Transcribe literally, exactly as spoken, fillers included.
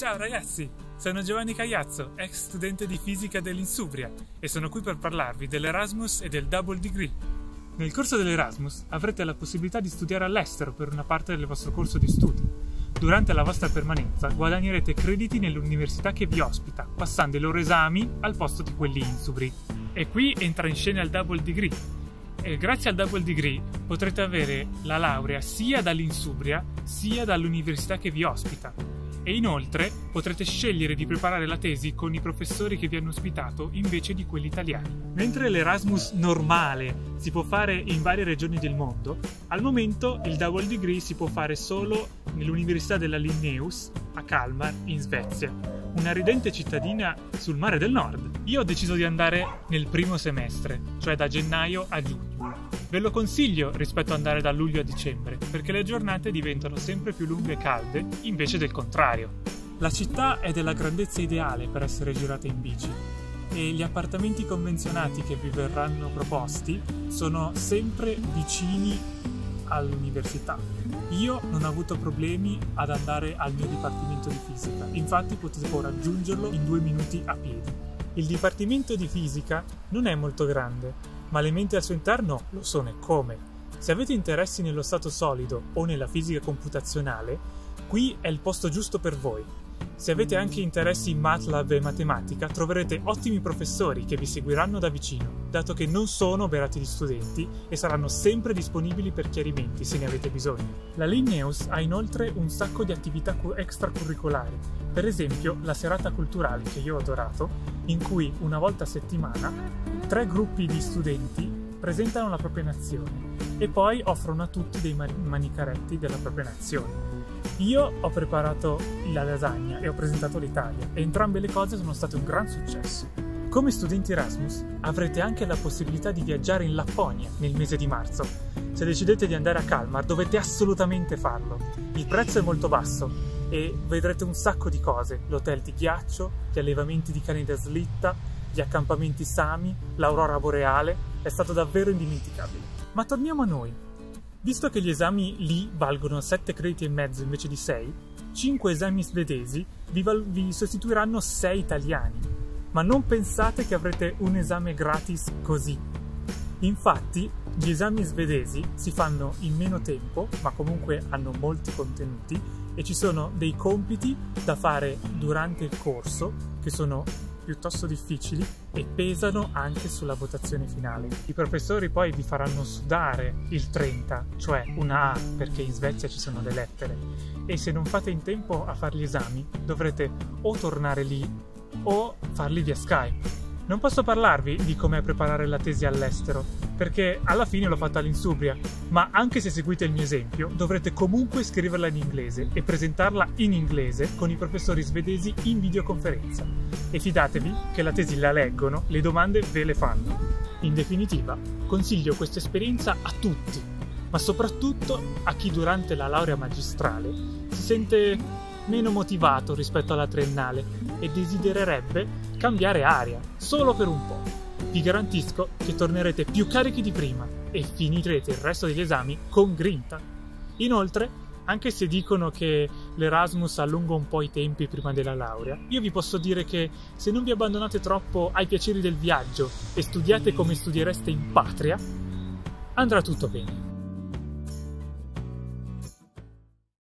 Ciao ragazzi, sono Giovanni Cagliazzo, ex studente di fisica dell'Insubria e sono qui per parlarvi dell'Erasmus e del Double Degree. Nel corso dell'Erasmus avrete la possibilità di studiare all'estero per una parte del vostro corso di studi. Durante la vostra permanenza guadagnerete crediti nell'università che vi ospita, passando i loro esami al posto di quelli insubri. E qui entra in scena il Double Degree. E grazie al Double Degree potrete avere la laurea sia dall'Insubria sia dall'università che vi ospita. E inoltre potrete scegliere di preparare la tesi con i professori che vi hanno ospitato invece di quelli italiani. Mentre l'Erasmus normale si può fare in varie regioni del mondo, al momento il Double Degree si può fare solo nell'Università della Linnaeus a Kalmar in Svezia, una ridente cittadina sul mare del nord. Io ho deciso di andare nel primo semestre, cioè da gennaio a giugno. Ve lo consiglio rispetto ad andare da luglio a dicembre, perché le giornate diventano sempre più lunghe e calde, invece del contrario. La città è della grandezza ideale per essere girata in bici e gli appartamenti convenzionati che vi verranno proposti sono sempre vicini all'università. Io non ho avuto problemi ad andare al mio dipartimento di fisica, infatti potevo raggiungerlo in due minuti a piedi. Il dipartimento di fisica non è molto grande, ma le menti al suo interno lo sono e come. Se avete interessi nello stato solido o nella fisica computazionale, qui è il posto giusto per voi. Se avete anche interessi in MATLAB e matematica, troverete ottimi professori che vi seguiranno da vicino, dato che non sono oberati di studenti e saranno sempre disponibili per chiarimenti se ne avete bisogno. La Linnaeus ha inoltre un sacco di attività extracurricolari, per esempio la serata culturale che io ho adorato, in cui una volta a settimana tre gruppi di studenti presentano la propria nazione e poi offrono a tutti dei manicaretti della propria nazione. Io ho preparato la lasagna e ho presentato l'Italia e entrambe le cose sono state un gran successo. Come studenti Erasmus avrete anche la possibilità di viaggiare in Lapponia nel mese di marzo. Se decidete di andare a Kalmar dovete assolutamente farlo. Il prezzo è molto basso e vedrete un sacco di cose: l'hotel di ghiaccio, gli allevamenti di cani da slitta, gli accampamenti Sami, l'aurora boreale. È stato davvero indimenticabile. Ma torniamo a noi. Visto che gli esami lì valgono sette crediti e mezzo invece di sei, cinque esami svedesi vi, vi sostituiranno sei italiani. Ma non pensate che avrete un esame gratis così. Infatti, gli esami svedesi si fanno in meno tempo, ma comunque hanno molti contenuti, e ci sono dei compiti da fare durante il corso che sono piuttosto difficili e pesano anche sulla votazione finale. I professori poi vi faranno sudare il trenta, cioè una A, perché in Svezia ci sono le lettere, e se non fate in tempo a fare gli esami dovrete o tornare lì o farli via Skype. Non posso parlarvi di come preparare la tesi all'estero, perché alla fine l'ho fatta all'Insubria, ma anche se seguite il mio esempio, dovrete comunque scriverla in inglese e presentarla in inglese con i professori svedesi in videoconferenza. E fidatevi che la tesi la leggono, le domande ve le fanno. In definitiva, consiglio questa esperienza a tutti, ma soprattutto a chi durante la laurea magistrale si sente meno motivato rispetto alla triennale e desidererebbe cambiare aria, solo per un po'. Vi garantisco che tornerete più carichi di prima e finirete il resto degli esami con grinta. Inoltre, anche se dicono che l'Erasmus allunga un po' i tempi prima della laurea, io vi posso dire che se non vi abbandonate troppo ai piaceri del viaggio e studiate come studiereste in patria, andrà tutto bene.